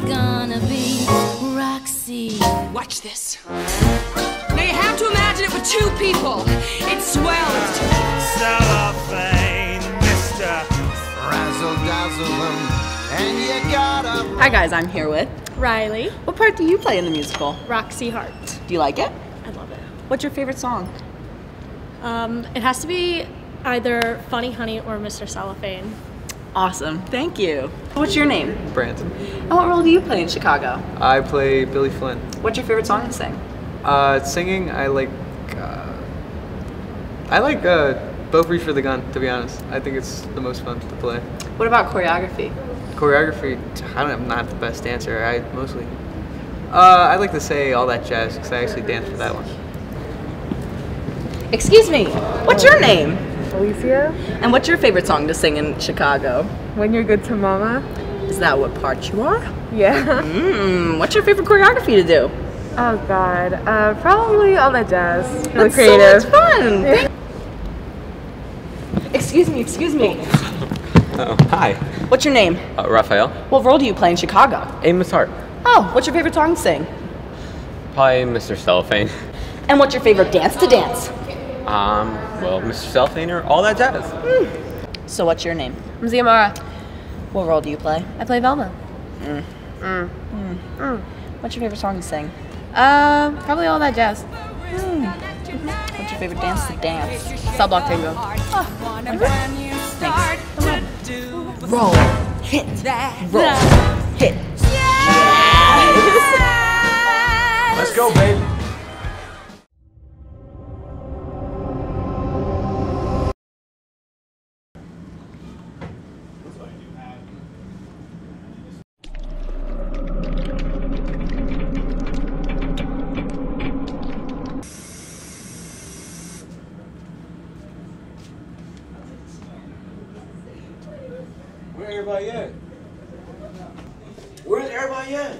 gonna be Roxy. Watch this. Now you have to imagine it with two people. It's swells. Cellophane, Mr. Razzle Dazzle, and you gotta. Hi guys, I'm here with Riley. What part do you play in the musical? Roxy Hart. Do you like it? I love it. What's your favorite song? It has to be either Funny Honey or Mr. Cellophane. Awesome, thank you. What's your name? Branson. And what role do you play in Chicago? I play Billy Flynn. What's your favorite song to sing? Singing, I like Both Reach for the Gun, to be honest. I think it's the most fun to play. What about choreography? Choreography, I'm not the best dancer. I like to say All That Jazz, because I actually danced for that one. Excuse me, what's your name? Alicia, And what's your favorite song to sing in Chicago? When You're Good to Mama. Is that what part you are? Yeah. What's your favorite choreography to do? Oh God. Probably All That Jazz. Really That's creative. so much fun. Yeah. Excuse me. Oh, hi. What's your name? Raphael. What role do you play in Chicago? Amos Hart. Oh, what's your favorite song to sing? Probably Mr. Cellophane. And what's your favorite dance to dance? Well, Mr. Cellophane or All That Jazz. So what's your name? I'm Ziamara. What role do you play? I play Velma. What's your favorite song to sing? Probably All That Jazz. What's your favorite dance to dance? Cell Block Tango. Roll, hit, roll, hit. Let's go, baby. Where everybody at? Where's everybody at?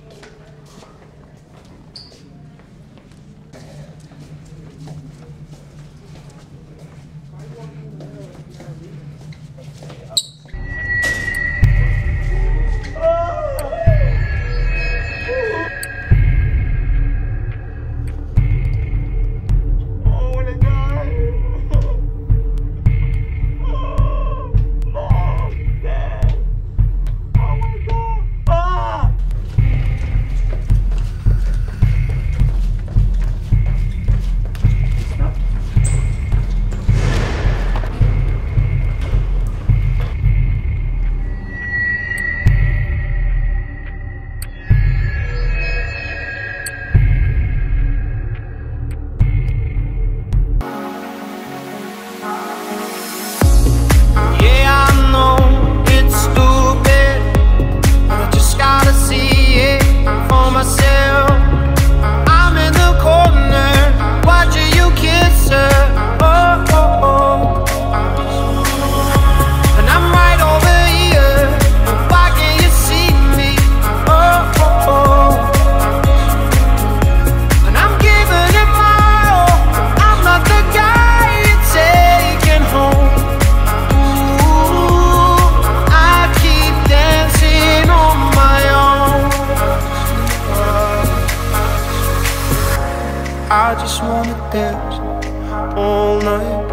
I just wanna dance all night.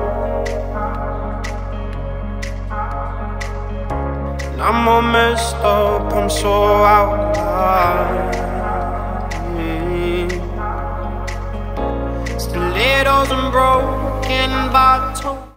And I'm all messed up, I'm so out of line. Stilettos and broken bottles.